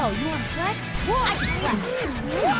Oh, you want to flex? I can flex.